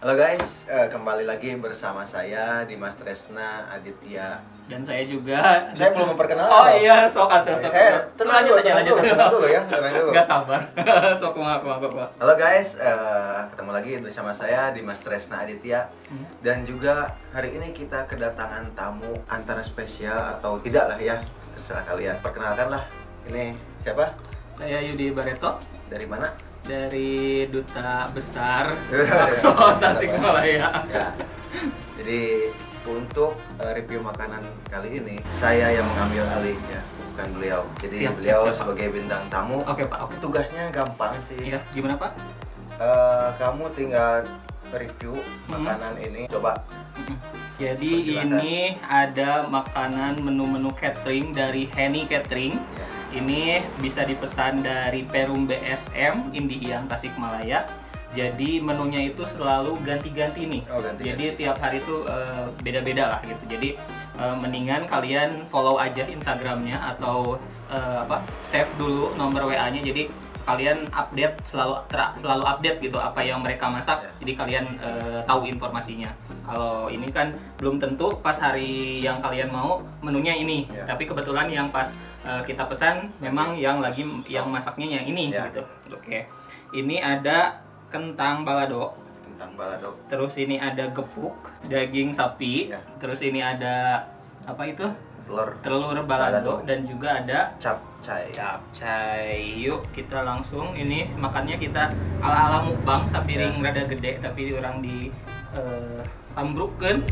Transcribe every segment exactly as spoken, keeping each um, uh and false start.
Halo guys, uh, kembali lagi bersama saya Dimas Tresna Aditya. Dan saya juga. Saya belum memperkenalkan. Oh iya, sok atuh, sok. Saya tenang lanjut dulu, aja, tenang lanjut dulu, tenang dulu ya, tenang dulu. Gak sabar. Sok ngaku ngaku. Halo guys, uh, ketemu lagi bersama saya Dimas Tresna Aditya. Hmm. Dan juga hari ini kita kedatangan tamu antara spesial atau tidak lah ya, terserah kalian. Perkenalkanlah, ini siapa? Saya Yudi Bareto. Dari mana? Dari Duta Besar Bakso Tasikmalaya. Ya. Jadi untuk uh, review makanan kali ini saya yang mengambil alih ya, bukan beliau. Jadi siap, beliau siap, sebagai bintang tamu. Oke Pak. Oke. Tugasnya gampang sih. Iya. Gimana Pak? Uh, kamu tinggal review hmm. makanan ini. Coba. Hmm. Jadi ini ada makanan menu-menu catering dari Henny Catering. Ya. Ini bisa dipesan dari Perum B S M Indihiyang Tasikmalaya. Jadi menunya itu selalu ganti-ganti nih. Oh, ganti, jadi ganti. Tiap hari itu uh, beda-beda lah gitu. Jadi uh, mendingan kalian follow aja Instagramnya atau uh, apa save dulu nomor W A-nya. Jadi kalian update selalu selalu update gitu apa yang mereka masak. Yeah. Jadi kalian uh, tahu informasinya. Kalau ini kan belum tentu pas hari yang kalian mau menunya ini. Yeah. Tapi kebetulan yang pas uh, kita pesan memang yang lagi yang masaknya yang ini. Yeah. Gitu. Oke. Okay. Ini ada kentang balado. Kentang balado. Terus ini ada gepuk daging sapi. Yeah. Terus ini ada apa itu? Telur. Telur balado, balado. Dan juga ada capcay. Capcay. Yuk kita langsung ini makannya kita ala-ala mukbang sapiring yeah. Rada gede tapi orang di uh, tambrukkeun.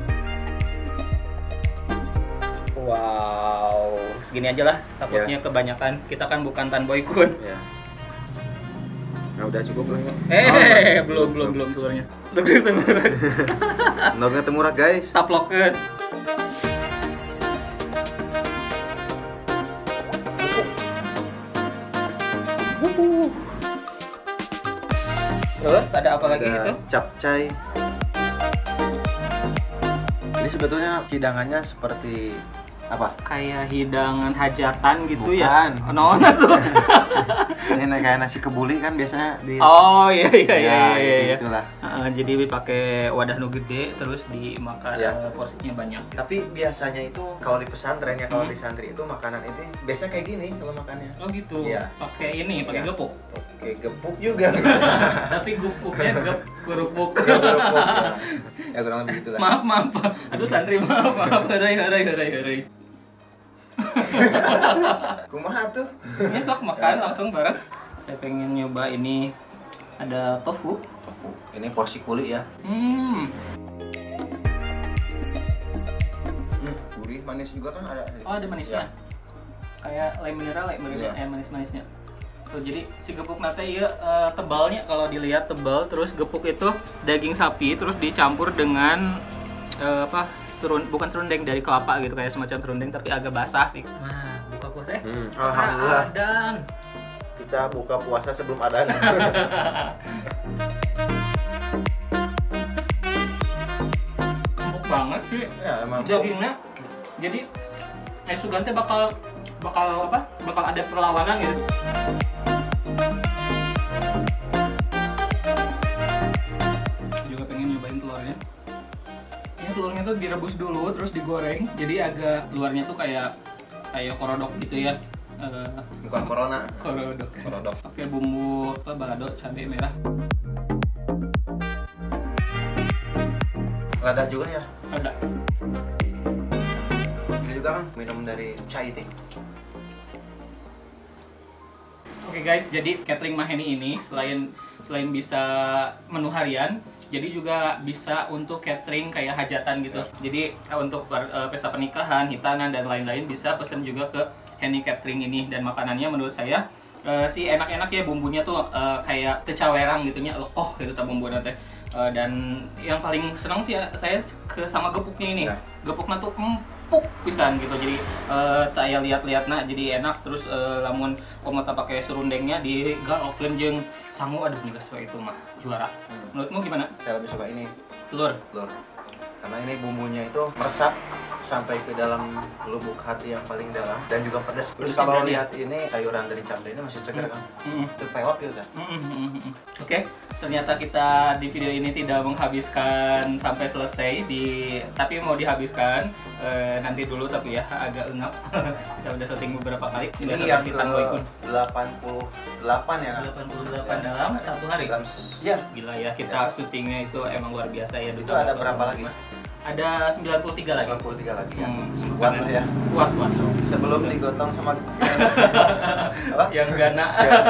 Wow, segini aja lah. Takutnya yeah. Kebanyakan. Kita kan bukan Tan Boy Kun. Yeah. Nah, udah cukup belum? Eh, oh, belum, belum, belum telurnya. Telurnya temurak. Telurnya temurak, guys. Taplokeun. Terus ada apa ada lagi itu? Capcay. Ini sebetulnya hidangannya seperti apa? Kayak hidangan hajatan gitu. Bukan. Ya? Oh, no, tuh. Ini kayak nasi kebuli kan biasanya di. Oh iya iya iya ya, iya. iya. Itulah. Uh, jadi pakai wadah nu gede terus dimakan ya. uh, porsinya banyak. Tapi biasanya itu kalau di pesantren ya kalau hmm. di santri itu makanan itu biasanya kayak gini kalau makannya. Oh gitu. Iya. Pakai ini, pakai ya. Gepuk. Pakai gepuk juga. Tapi gepuknya gep kerupuk. Kerupuk. Ya, ya kurang lebih gitulah. Maaf maaf. Aduh santri maaf maaf. Herai herai herai herai. Kumaha tuh? Ini sok makan langsung bareng. Saya pengen nyoba ini ada tofu. Tofu. Ini porsi kulit ya. Hmm. Hmm, gurih, manis juga kan ada. Oh, ada manisnya. Ya. Kayak lem mineral, lem mineral, ya. eh, manis-manisnya. Tuh, jadi si gepuk nate ya uh, tebalnya kalau dilihat tebal, terus gepuk itu daging sapi terus dicampur dengan uh, apa? Serun, bukan serundeng dari kelapa gitu kayak semacam serundeng tapi agak basah sih. Nah, buka puasa ya? Hmm, alhamdulillah. Adan. Kita buka puasa sebelum adan. Empuk banget sih. Ya, emang. Dagingnya. Jadi saya Sugante bakal bakal apa? Bakal ada perlawanan gitu. Juga pengen nyobain telurnya. Telurnya tuh direbus dulu terus digoreng jadi agak luarnya tuh kayak kayak korodok gitu ya. Uh, bukan corona. Korodok. Korodok. Pakai bumbu apa balado, cabai merah. Lada juga ya? Ada. Ini juga kan minum dari chai tea. Oke guys, jadi catering Maheni ini selain selain bisa menu harian, jadi juga bisa untuk catering kayak hajatan gitu. Ya. Jadi untuk uh, pesta pernikahan, hitanan dan lain-lain bisa pesen juga ke Henny Catering ini. Dan makanannya menurut saya uh, sih enak-enak ya, bumbunya tuh uh, kayak tecawerang gitunya, lekoh gitu ta bumbunya teh. Uh, dan yang paling senang sih ya, saya ke sama gepuknya ini. Ya. Gepuknya tuh empuk pisan gitu. Jadi uh, tak ya lihat-lihat nah jadi enak. Terus uh, lamun komota pakai serundengnya digalokeun jeung sangu, aduh enggak sesuai itu mah juara. Hmm. Menurutmu gimana? Saya lebih suka ini. Telur. Telur. Karena ini bumbunya itu meresap sampai ke dalam lubuk hati yang paling dalam dan juga pedas. Terus kalau lihat ini sayuran dari cabai ini masih segar kan? Mm. Itu pewak gitu kan? Mm, mm, mm, mm. Oke, ternyata kita di video ini tidak menghabiskan sampai selesai di, tapi mau dihabiskan eh, nanti dulu tapi ya agak engap. Kita udah syuting beberapa kali. Tidak Ini yang seperti ke Tango Ikun. delapan puluh delapan ya kan? delapan puluh delapan dalam satu hari. Iya. Gila ya, kita syutingnya itu emang luar biasa ya. Itu ada berapa lagi? Ada sembilan puluh tiga lagi. sembilan puluh tiga lagi ya. Hmm, Kuat lah ya. Kuat, kuat. Sebelum digotong sama apa? Yang gana.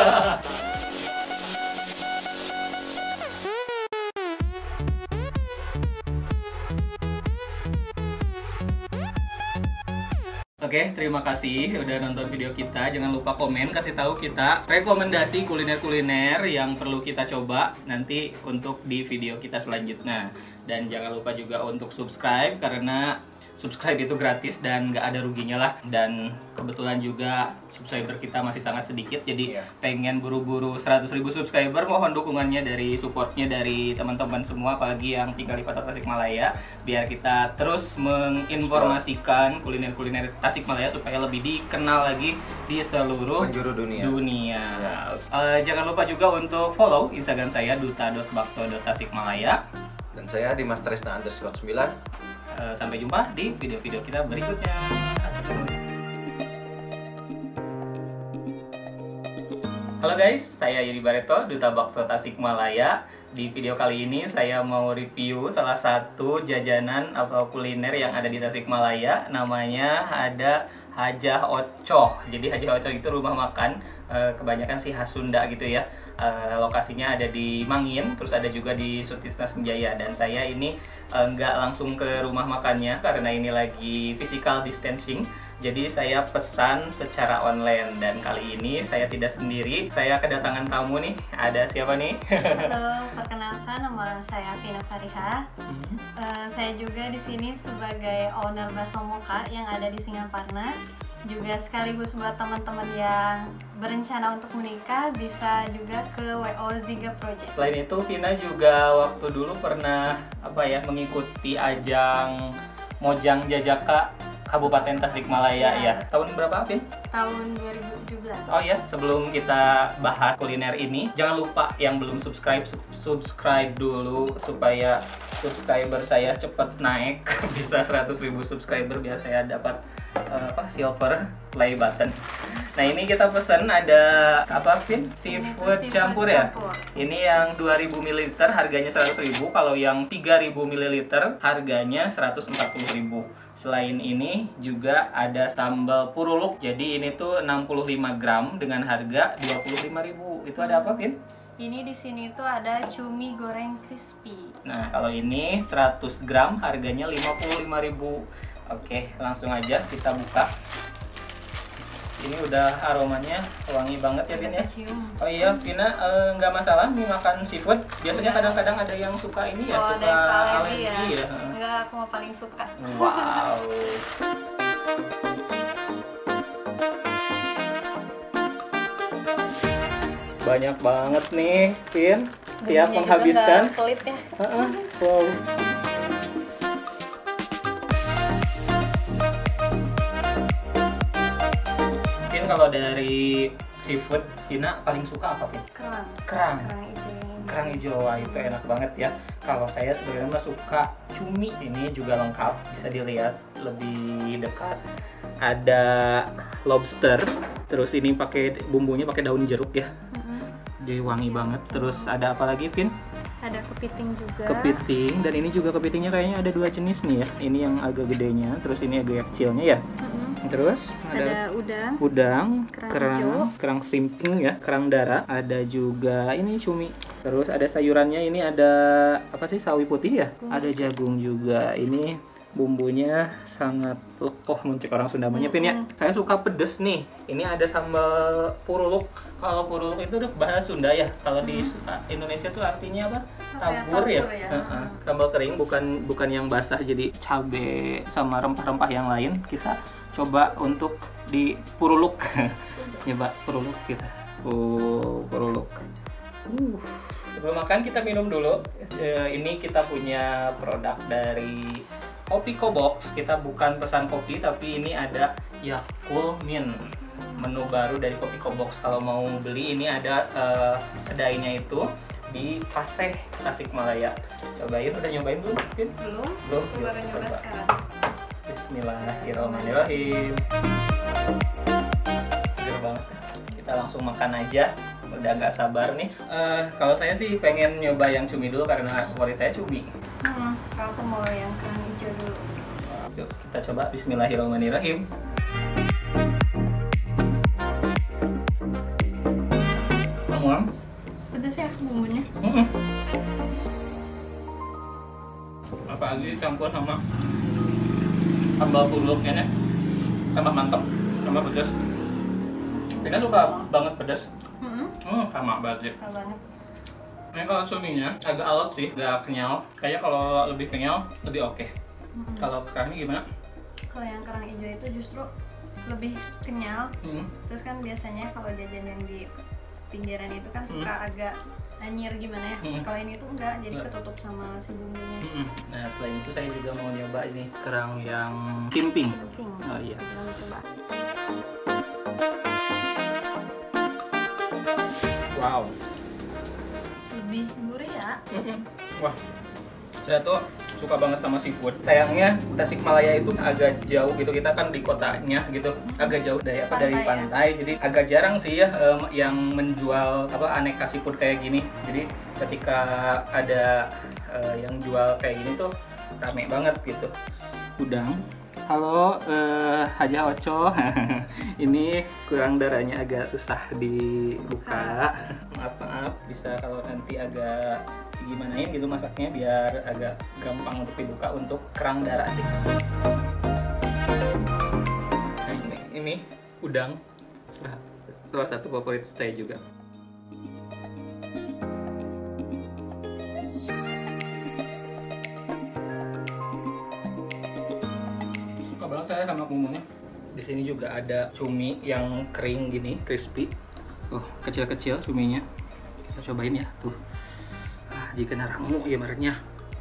Oke, terima kasih udah nonton video kita. Jangan lupa komen, kasih tahu kita rekomendasi kuliner-kuliner yang perlu kita coba nanti untuk di video kita selanjutnya. Dan jangan lupa juga untuk subscribe karena subscribe itu gratis dan nggak ada ruginya lah. Dan kebetulan juga subscriber kita masih sangat sedikit, jadi yeah. pengen buru-buru seratus ribu subscriber. Mohon dukungannya dari supportnya dari teman-teman semua, apalagi yang tinggal di kota Tasikmalaya, biar kita terus menginformasikan kuliner-kuliner Tasikmalaya supaya lebih dikenal lagi di seluruh penjuru dunia. dunia. Yeah. Uh, jangan lupa juga untuk follow Instagram saya duta dot bakso dot tasikmalaya. Dan saya Dimas Tresna underscore sembilan. Uh, sampai jumpa di video-video kita berikutnya. Halo guys, saya Yudi Bareto, Duta Bakso Tasikmalaya. Di video kali ini saya mau review salah satu jajanan atau kuliner yang ada di Tasikmalaya. Namanya ada Hajah Ocoh. Jadi Hajah Ocoh itu rumah makan, uh, kebanyakan sih khas Sunda gitu ya. Uh, lokasinya ada di Mangin, terus ada juga di Sutisna Senjaya. Dan saya ini uh, nggak langsung ke rumah makannya karena ini lagi physical distancing. Jadi saya pesan secara online dan kali ini saya tidak sendiri. Saya kedatangan tamu nih. Ada siapa nih? Halo, perkenalkan nama saya Vina Fariha. Mm-hmm. uh, saya juga di sini sebagai owner Bakso Moka yang ada di Singaparna. Juga sekaligus buat teman-teman yang berencana untuk menikah bisa juga ke W O Ziga Project. Selain itu, Vina juga waktu dulu pernah apa ya mengikuti ajang Mojang Jajaka Kabupaten Tasikmalaya ya. ya. Tahun berapa, Vin? Tahun dua ribu tujuh belas. Oh ya, sebelum kita bahas kuliner ini, jangan lupa yang belum subscribe, subscribe dulu supaya subscriber saya cepet naik bisa seratus ribu subscriber biar saya dapat uh, apa silver play button. Nah, ini kita pesan ada apa, Vin? Seafood campur ya? Campur. Ini yang dua ribu mililiter harganya seratus ribu, kalau yang tiga ribu mililiter harganya seratus empat puluh ribu. Selain ini juga ada sambal puruluk. Jadi ini tuh enam puluh lima gram dengan harga dua puluh lima ribu. Itu ada apa, Vin? Ini di sini tuh ada cumi goreng crispy. Nah, kalau ini seratus gram harganya lima puluh lima ribu. Oke, langsung aja kita buka. Ini udah aromanya wangi banget ya, Vin ya? Oh iya, Vina nggak uh, masalah nih makan seafood. Biasanya kadang-kadang ada yang suka ini ya, oh, suka alergi ya. ya. Enggak, aku mau paling suka. Wow. Banyak banget nih, Vin. Siap Bumbunya menghabiskan. Juga pelit ya. Uh-uh. Wow. Kalau dari seafood, Vina paling suka apa, Vin? Kerang. Kerang. Kerang hijau. Kerang hijau, wah itu enak banget ya. Kalau saya sebenarnya mah suka cumi. Ini juga lengkap, bisa dilihat lebih dekat. Ada lobster. Terus ini pakai bumbunya pakai daun jeruk ya. Mm-hmm. Jadi wangi banget. Terus ada apa lagi, Vin? Ada kepiting juga. Kepiting, dan ini juga kepitingnya kayaknya ada dua jenis nih ya. Ini yang agak gedenya, terus ini agak kecilnya ya. Mm-hmm. Terus ada, ada udang, udang, kerang, kerang, hijau. kerang shrimping ya, kerang darah. Ada juga ini cumi. Terus ada sayurannya, ini ada apa sih, sawi putih ya? Hmm. Ada jagung juga. Ini bumbunya sangat lekoh muncul orang Sunda namanya, Vin ya. Saya suka pedes nih. Ini ada sambal puruluk. Kalau puruluk itu udah bahasa Sunda ya. Kalau di Indonesia tuh artinya apa? Tabur ya. ya? Uh -huh. Sambal kering, bukan bukan yang basah, jadi cabe sama rempah-rempah yang lain. Kita coba untuk di puruluk. Nyoba puruluk kita. Oh, puruluk. Uh. Sebelum makan kita minum dulu. Uh, ini kita punya produk dari Kopiko Box. Kita bukan pesan kopi, tapi ini ada Yakult Mint, menu baru dari Kopiko Box. Kalau mau beli ini ada uh, kedainya itu di Paseh, Tasikmalaya. Cobain, udah nyobain belum? Belum. Belum. Aku baru nyoba sekarang. Bismillahirrahmanirrahim. Seger banget. Kita langsung makan aja. Udah nggak sabar nih. Uh, kalau saya sih pengen nyoba yang cumi dulu karena favorit saya cumi. Hmm, kalau aku mau yang kerang hijau dulu. Yuk kita coba. Bismillahirrahmanirrahim. Ngomong. Pedas ya bumbunya. Mm-mm. Apalagi campur sama sambal puruluknya nih, tambah mantap, tambah pedas. Tina suka banget pedas. Mm-hmm. Hmm, sama banget. Suka banget. Ini kalau cuminya agak alot sih, agak kenyal. Kayaknya kalau lebih kenyal lebih oke. Mm-hmm. Kalau kerangnya gimana? Kalau yang kerang hijau itu justru lebih kenyal. Hmm. Terus kan biasanya kalau jajan yang di pinggiran itu kan suka Hmm. agak anyir gimana ya. Hmm. Kalau ini tuh enggak, jadi Enggak. ketutup sama si bumbunya. Hmm. Nah selain itu saya juga mau nyoba ini kerang yang simping. Simping. Oh iya. Kita mau coba. Wow. Lebih gurih ya. Wah, saya tuh suka banget sama seafood. Sayangnya Tasikmalaya itu agak jauh gitu, kita kan di kotanya gitu, agak jauh dari apa dari Pantai ya? pantai. Jadi agak jarang sih ya em, yang menjual apa aneka seafood kayak gini. Jadi ketika ada eh, yang jual kayak gini tuh rame banget gitu. Udang. Halo, eh, Haja Oco. Ini kurang darahnya agak susah dibuka. Maaf maaf, bisa kalau nanti agak gimanain gitu masaknya biar agak gampang untuk dibuka untuk kerang darah sih. Nah, ini, ini udang, salah, salah satu favorit saya juga. Suka banget saya sama bumbunya. Di sini juga ada cumi yang kering gini, crispy. Oh, kecil-kecil cuminya. Kita cobain ya, tuh. Ah, jika naramu ya mereknya.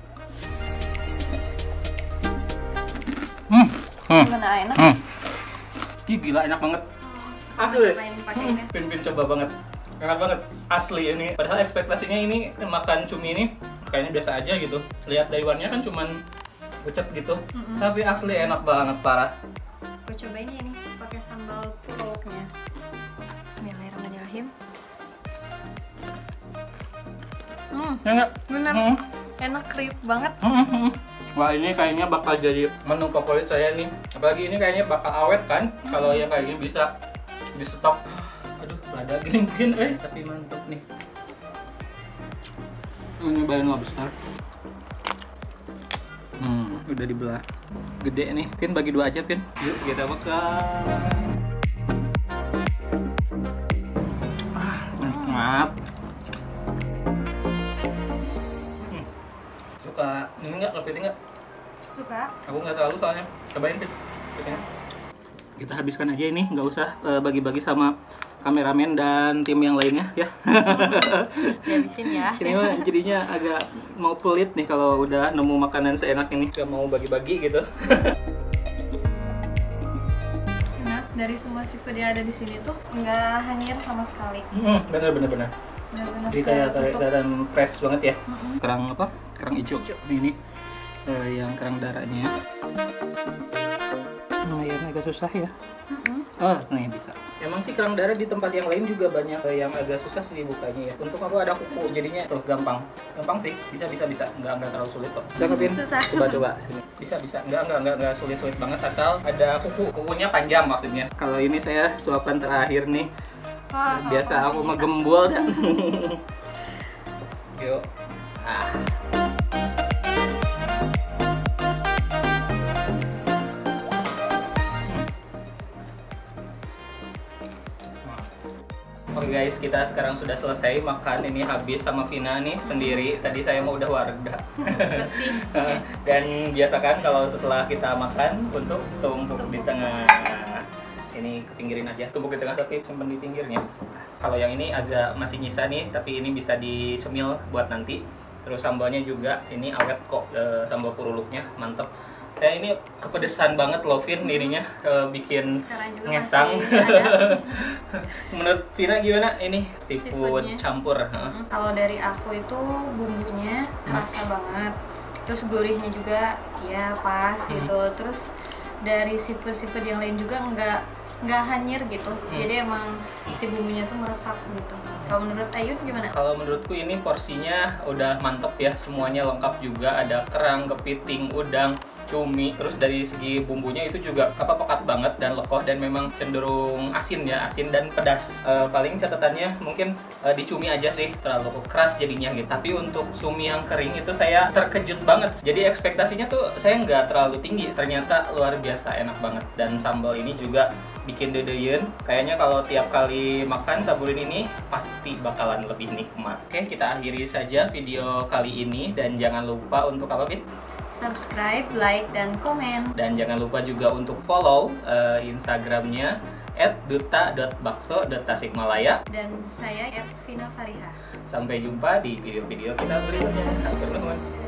Hmm, hmm, Gimana enak? hmm. Ih, gila enak banget. Aku Asli. cobain pakai ini. Hmm, Pin-pin coba banget. Enak banget, asli ini. Padahal ekspektasinya ini makan cumi ini kayaknya biasa aja gitu. Lihat dari warnanya kan cuman pucet gitu. Mm-mm. Tapi asli enak banget, parah. Aku cobain ya ini pakai sambal puruluknya. Bismillahirrahmanirrahim. Hmm, Ya enggak? bener. Hmm. Enak kriuk banget. Hmm, hmm. Wah, ini kayaknya bakal jadi menu favorit saya nih. Apalagi ini kayaknya bakal awet kan. Kalau yang kayak gini bisa di stok. Aduh, ada gini mungkin eh tapi mantap nih. Ini bayan lobster. Hmm, udah dibelah. Gede nih. Pin bagi dua aja, Pin. Yuk, kita makan. Ah, nikmat. Hmm. Suka ini enggak, kepiting enggak? Suka? Aku nggak terlalu soalnya. Cobain, Pin. Kepitingnya. Kita habiskan aja ini, nggak usah eh, bagi-bagi sama kameramen dan tim yang lainnya ya. Dihabisin ya. Ini mah jadinya agak mau pelit nih kalau udah nemu makanan seenak ini, gak mau bagi-bagi gitu. Nah, dari semua seafood yang ada di sini tuh nggak hanyir sama sekali. Hmm, bener bener bener. Benar-benar Jadi kayak tertutup. kelihatan fresh banget ya. Mm-mm. Kerang apa? Kerang hijau. Ini, ini eh, yang kerang darahnya. Nah, ya agak susah ya. Mm-mm. Oh, nih bisa. Emang sih kerang darah di tempat yang lain juga banyak eh, yang agak susah sih dibukanya ya. Untuk aku ada kuku, jadinya tuh gampang. Gampang sih, bisa bisa bisa. Enggak enggak terlalu sulit kok. Bisa Pin? Susah. Coba coba sini. Bisa bisa. Enggak enggak enggak enggak sulit sulit banget asal ada kuku. Kukunya panjang maksudnya. Kalau ini saya suapan terakhir nih. Wah, kalau Biasa aku masih mah bisa. gembul dan. Yuk. Ah. Oke guys, kita sekarang sudah selesai makan. Ini habis sama Vina nih sendiri. Tadi saya mau udah warga. Bersih. Dan biasakan kalau setelah kita makan untuk tumpuk di Tumpuk. tengah. Ini kepinggirin aja, tumpuk di tengah tapi simpen di pinggirnya. Kalau yang ini agak masih nyisa nih, tapi ini bisa disemil buat nanti. Terus sambalnya juga ini awet kok, e, sambal puruluknya mantep. Saya ini kepedesan banget loh Vin, dirinya uh, bikin ngesang. Menurut Vina gimana ini seafood campur? Hmm, kalau dari aku itu bumbunya kerasa hmm. banget, terus gurihnya juga ya pas hmm. gitu. Terus dari seafood seafood yang lain juga nggak nggak hanyir gitu, hmm. jadi emang si bumbunya tuh meresap gitu. Kalau menurut Ayun gimana? Kalau menurutku ini porsinya udah mantep ya, semuanya lengkap juga, ada kerang, kepiting, udang, cumi, terus dari segi bumbunya itu juga apa pekat banget dan lekoh dan memang cenderung asin ya, asin dan pedas. E, paling catatannya mungkin e, di cumi aja sih terlalu keras jadinya gitu. Tapi untuk cumi yang kering itu saya terkejut banget. Jadi ekspektasinya tuh saya nggak terlalu tinggi, ternyata luar biasa enak banget. Dan sambal ini juga bikin dedeyen. Kayaknya kalau tiap kali makan taburin ini pasti bakalan lebih nikmat. Oke, kita akhiri saja video kali ini dan jangan lupa untuk apa, Bin? Subscribe, like, dan komen. Dan jangan lupa juga untuk follow uh, Instagramnya et duta dot bakso dot tasikmalaya. Dan saya et vina fariha. Sampai jumpa di video-video kita berikutnya. Hatur nuhun.